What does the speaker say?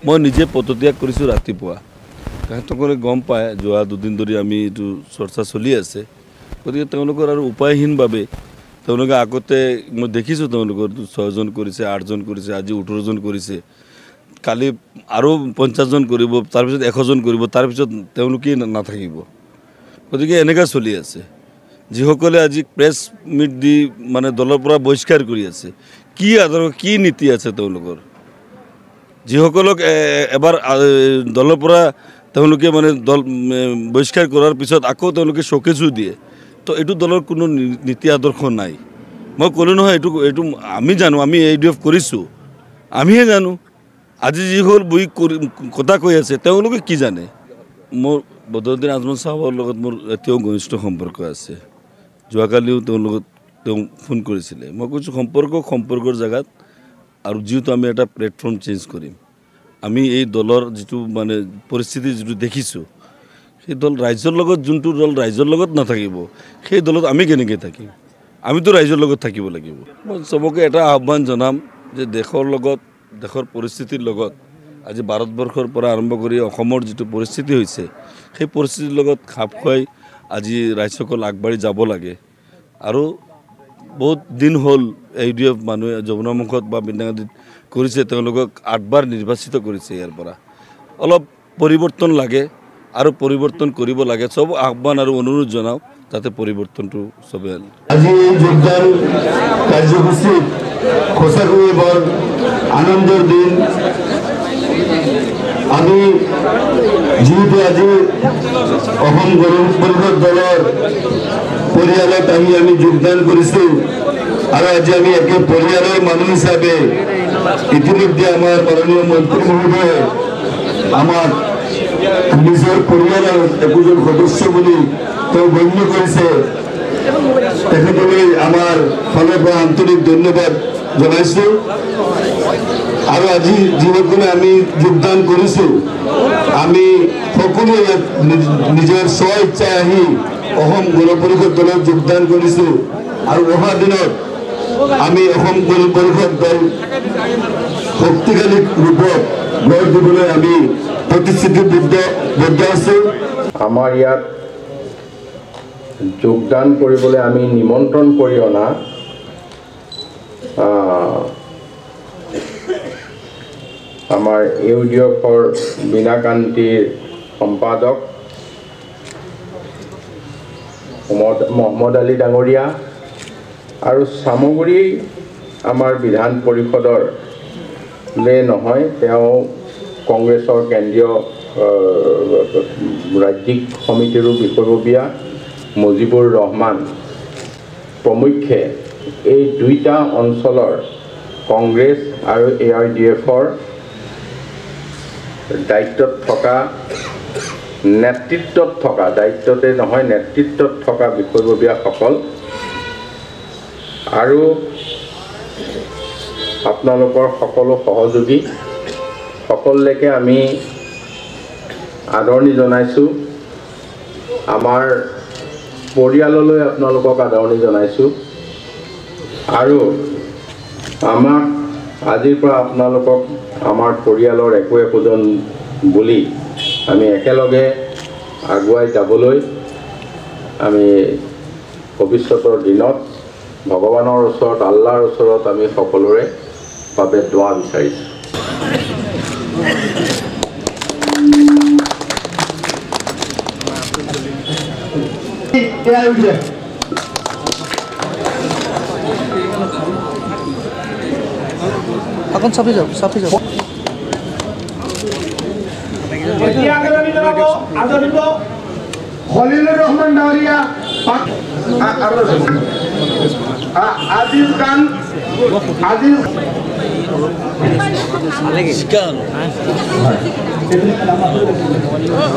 মই নিজে পদত্যাগ কৰিছোঁ ৰাতিপুৱা তেখেতসকলে গম পায় যোৱা দুদিন ধৰি আমি এইটো চৰ্চা চলি আছে গতিকে তেওঁলোকৰ আৰু উপায়হীনভাৱে তেওঁলোকে আগতে মই দেখিছোঁ তেওঁলোকৰ 6জন কৰিছে 8জন কৰিছে আজি 18জন কৰিছে কালি আৰু 50জন কৰিব তাৰপিছত 100জন কৰিব তাৰপিছত তেওঁলোকেই নাথাকিব গতিকে এনেকৈ চলি আছে যিসকলে আজি প্ৰেছ মিট দি মানে দলৰ পৰা বহিষ্কাৰ কৰি আছে কি আদৰ কি নীতি আছে তেওঁলোকৰ যিসকলক এবাৰ দলৰ পৰা তেওঁলোকে মানে দল বহিষ্কাৰ কৰাৰ পিছত আকৌ তেওঁলোকে শোকেজো দিয়ে তো এইটো দলৰ কোনো নীতি আদৰ্শ নাই মই ক'লো নহয় এইটো আমি জানো আমি AUDF কৰিছোঁ আমিহে জানো আজি যিসকল বহি কথা কৈ আছে তেওঁলোকে কি জানে মোৰ বদৰুদ্দিন আজমল সাহেবৰ লগত মোৰ এতিয়াও ঘনিষ্ঠ সম্পৰ্ক আছে যোৱাকালিও তেওঁৰ লগত তেওঁ ফোন কৰিছিলে মই কৈছোঁ সম্পৰ্কৰ জেগাত আৰু যিহেতু আমি এটা প্লেটফৰ্ম চেঞ্জ কৰিম আমি এই দলৰ যিটো মানে পৰিস্থিতি যিটো দেখিছোঁ সেই দল ৰাইজৰ লগত যোনটো দল ৰাইজৰ লগত নাথাকিব সেই দলত আমি কেনেকৈ থাকিম আমিতো ৰাইজৰ লগত থাকিব লাগিব মই চবকে এটা আহ্বান জনাম যে দেশৰ পৰিস্থিতিৰ লগত আজি ভাৰতবৰ্ষৰ পৰা আৰম্ভ কৰি অসমৰ যিটো পৰিস্থিতি হৈছে সেই পৰিস্থিতিৰ লগত খাপ খুৱাই আজি ৰাইজসকল আগবাঢ়ি যাব লাগে আৰু বহুত দিন হ'ল AUDF মানুহে যমুনা মুখত বা বৃন্দাবনত কৰিছে তেওঁলোকক 8বাৰ নিৰ্বাচিত কৰিছে ইয়াৰ পৰা অলপ পৰিৱৰ্তন লাগে আৰু পৰিৱৰ্তন কৰিব লাগে সব আহ্বান আৰু অনুৰোধ জনাও যাতে পৰিৱৰ্তনটো সবে আজি যোগদান কাৰ্যসূচী সঁচাকৈ বৰ আনন্দৰ দিন আমি যেহেতু আজি অসম গণ পৰিষদ দলৰ পৰিয়ালত আমি যোগদান কৰিছোঁ আৰু আজি আমি একে পৰিয়ালৰ মানুহ হিচাপে ইতিমধ্যে আমাৰ মাননীয় মন্ত্ৰী মহোদয়ে আমাক নিজৰ পৰিয়ালৰ একোজন সদস্য বুলি তেওঁ গণ্য কৰিছে তেখেতলৈ আমাৰ ফালৰ পৰা আন্তৰিক ধন্যবাদ জনাইছোঁ আৰু আজি যিসকলে আমি যোগদান কৰিছোঁ আমি সকলোৱে নিজৰ স্ব ইচ্ছাই আহি অসম গণ পৰিষদ দলত যোগদান কৰিছোঁ আৰু অহা দিনত আমি অসম গণ পৰিষদ দল শক্তিশালী ৰূপত গঢ় দিবলৈ আমি প্ৰতিশ্ৰুতিবদ্ধ আছোঁ আমাৰ ইয়াত যোগদান কৰিবলৈ আমি নিমন্ত্ৰণ কৰি অনা আমাৰ AUDFৰ বীণাকান্তিৰ সম্পাদক মহম্মদ আলী ডাঙৰীয়া আৰু সামগ্ৰী আমাৰ বিধান পৰিষদৰ নহয় তেওঁ কংগ্ৰেছৰ কেন্দ্ৰীয় ৰাজ্যিক সমিতিৰো বিষয়ববীয়া মুজিবুৰ ৰহমান প্ৰমুখ্যে এই দুইটা অঞ্চলৰ কংগ্ৰেছ আৰু AUDFৰ দায়িত্বত থকা নেতৃত্বত থকা দায়িত্বতে নহয় নেতৃত্বত থকা বিষয়ববীয়াসকল আৰু আপোনালোকৰ সকলো সহযোগী সকলকে আমি আদৰণি জনাইছোঁ আমাৰ পৰিয়াললৈ আপোনালোকক আদৰণি জনাইছোঁ আৰু আমাক আজিৰ পৰা আপোনালোকক আমাৰ পৰিয়ালৰ একোজন বুলি আমি একেলগে আগুৱাই যাবলৈ আমি ভৱিষ্যতৰ দিনত ভগৱানৰ ওচৰত আল্লাহৰ ওচৰত আমি সকলোৰে বাবে দোৱা বিচাৰিছোঁ এখন চাপি যাও আদরিত খলিলুর রহমান ডাওরিয়া আজিজ খান